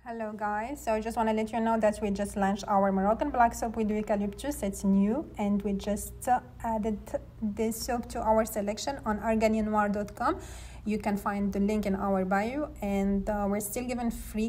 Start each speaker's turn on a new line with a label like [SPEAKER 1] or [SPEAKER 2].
[SPEAKER 1] Hello guys, so I just want to let you know that we just launched our Moroccan Black Soap with Eucalyptus. It's new and we just added this soap to our selection on arganiernoir.com. You can find the link in our bio, and we're still giving free